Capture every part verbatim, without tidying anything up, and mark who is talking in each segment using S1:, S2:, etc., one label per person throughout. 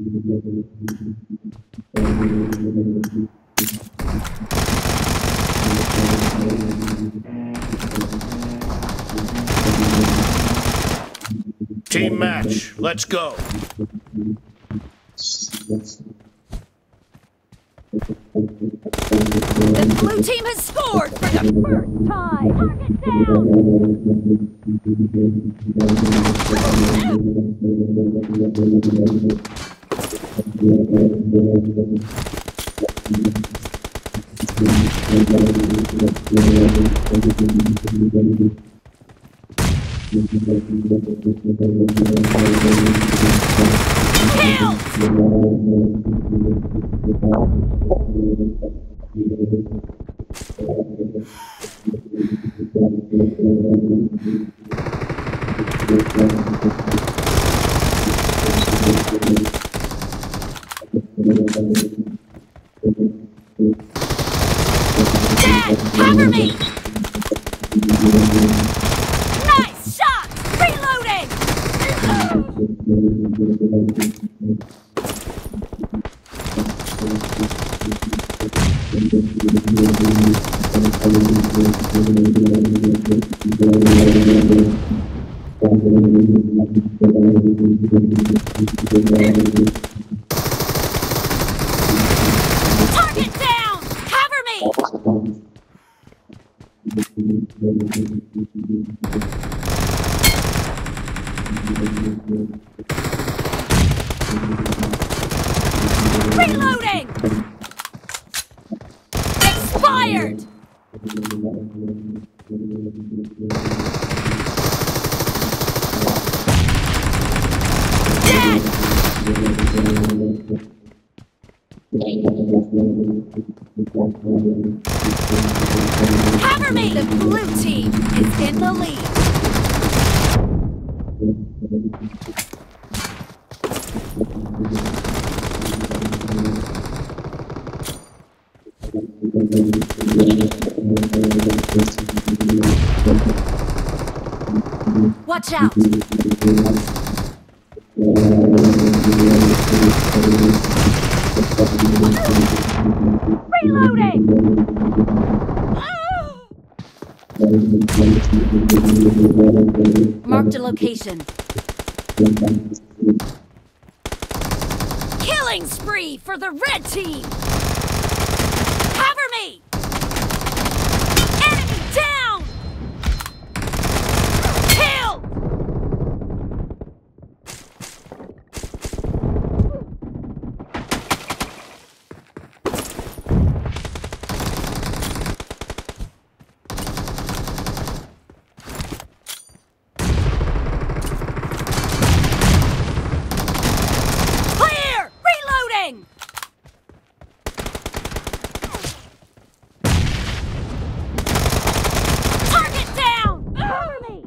S1: Team match, let's go.
S2: The blue team has scored for the first time. Target down. Dead! Cover me! Nice shot! Reloading! Target down! Cover me! Reloading! Expired! Dead! Cover me! The blue team is in the lead. Watch out! Reloading! Marked a location. Killing spree for the red team! Cover me! Enemy down! Kill! Clear! Reloading! Target down! Cover me!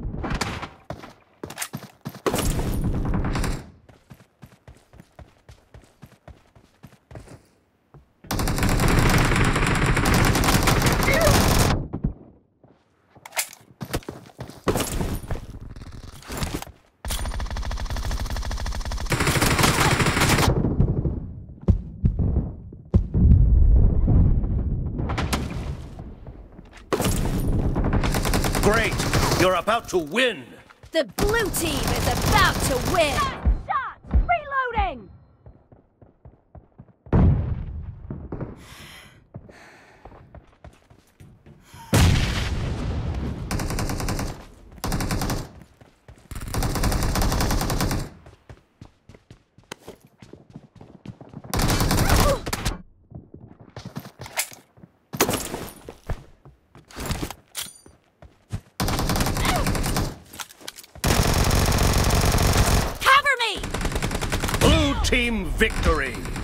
S1: Great, you're about to win.
S2: The blue team is about to win! Shot! Reloading!
S1: Team victory.